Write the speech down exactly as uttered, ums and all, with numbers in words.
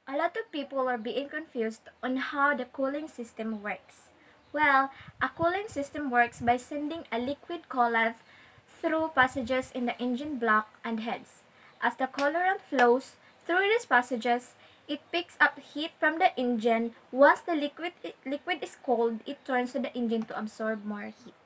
A lot of people are being confused on how the cooling system works. Well, a cooling system works by sending a liquid coolant through passages in the engine block and heads. As the coolant flows through these passages, it picks up heat from the engine. Once the liquid, liquid is cold, it turns to the engine to absorb more heat.